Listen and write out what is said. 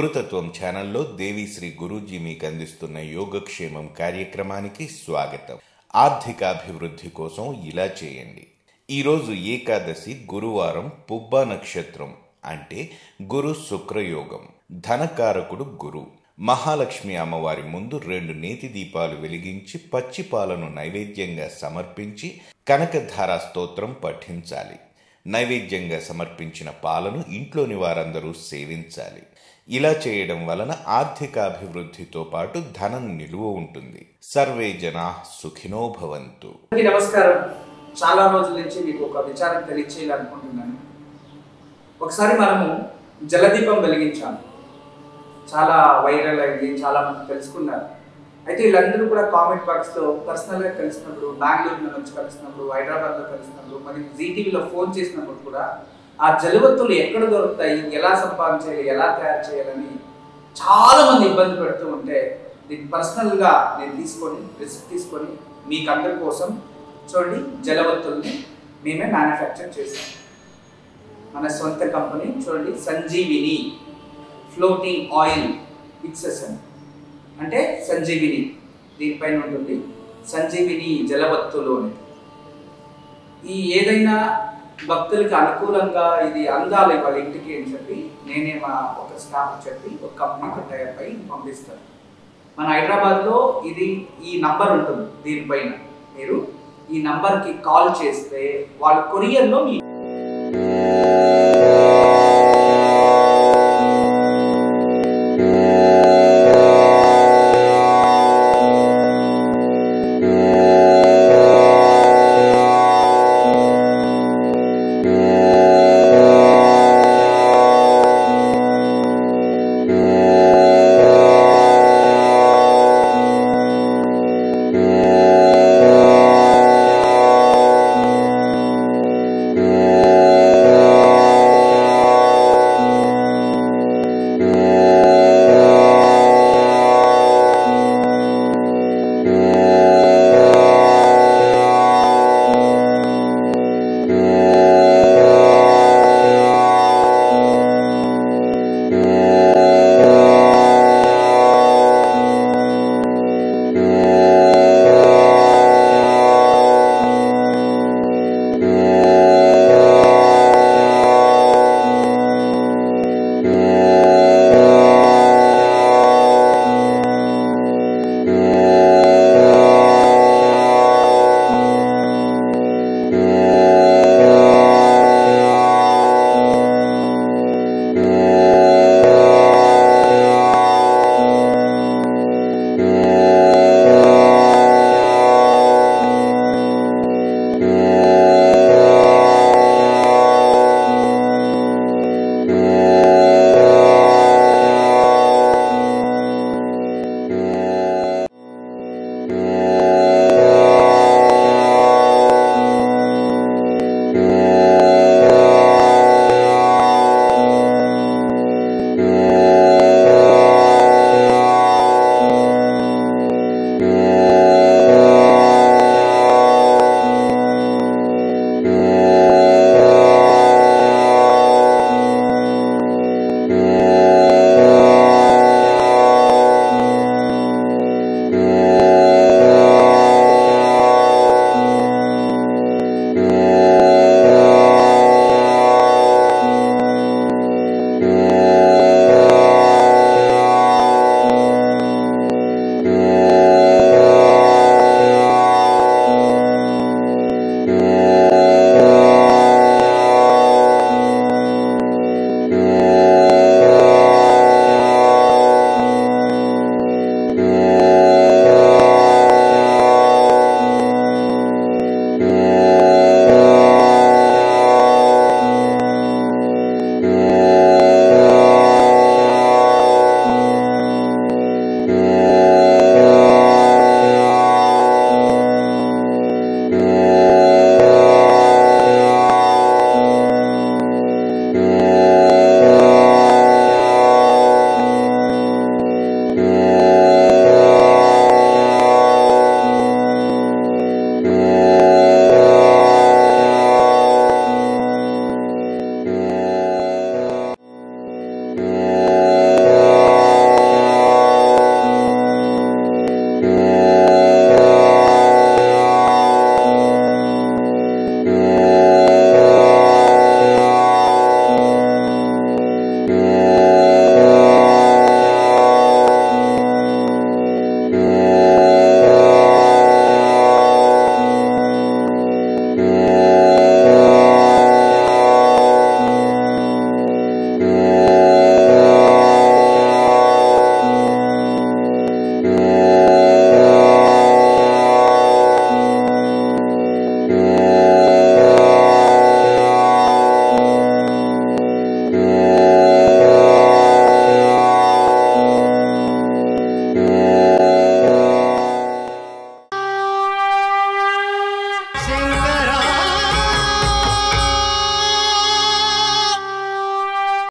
గురుతత్వం ఛానల్లో దేవిశ్రీ గురూజీ మీకు అందిస్తున్న యోగక్షేమం కార్యక్రమానికి స్వాగతం. ఆర్థికాభివృద్ధి కోసం ఇలా చేయండి. ఈరోజు ఏకాదశి, గురువారం, పుబ్బ నక్షత్రం అంటే గురు శుక్రయోగం. ధనకారకుడు గురు. మహాలక్ష్మి అమ్మవారి ముందు 2 నేతి దీపాలు వెలిగించి పచ్చి పాలను నైవేద్యంగా సమర్పించి కనకధారా స్తోత్రం పఠించాలి. నైవేద్యంగా సమర్పించిన పాలను ఇంట్లోని వారందరూ సేవించాలి. ఇలా చేయడం వలన ఆర్థికాభివృద్ధితో పాటు ధనం నిలువ ఉంటుంది. సర్వే జనా సుఖినో భవంతు. నమస్కారం. చాలా రోజుల నుంచి మీకు ఒక విచారం తెలియచేయాలనుకుంటున్నాను. ఒకసారి మనము జలదీపం వెలిగించాము, చాలా వైరల్ అయింది, చాలా మంది తెలుసుకున్నారు. అయితే వీళ్ళందరూ కూడా కామెంట్ బాక్స్లో పర్సనల్గా కలిసినప్పుడు, బెంగళూరులో నుంచి కలిసినప్పుడు, హైదరాబాద్లో కలిసినప్పుడు, మరియు జీటీవీలో ఫోన్ చేసినప్పుడు కూడా ఆ జలవత్తులు ఎక్కడ దొరుకుతాయి, ఎలా సంపాదించాలి, ఎలా తయారు చేయాలని చాలామంది ఇబ్బంది పెడుతూ ఉంటే దీన్ని పర్సనల్గా నేను రిస్క్ తీసుకొని మీకు అందరి కోసం చూడండి జలవత్తుల్ని మేమే మ్యానుఫ్యాక్చర్ చేసాం. మన సొంత కంపెనీ చూడండి, సంజీవిని ఫ్లోటింగ్ ఆయిల్ ఫిక్సేషన్ అంటే సంజీవిని దీనిపైన ఉంటుంది. సంజీవిని జలవత్తులు అనేది ఈ ఏదైనా భక్తులకి అనుకూలంగా ఇది అందాలి వాళ్ళ ఇంటికి అని చెప్పి నేనే మా ఒక స్టాఫ్ చెప్పి ఒక కంపెనీకి టైప్ అయి పంపిస్తాను. మన హైదరాబాద్లో ఇది ఈ నంబర్ ఉంటుంది, దీనిపైన మీరు ఈ నంబర్కి కాల్ చేస్తే వాళ్ళు కొరియర్లో మీ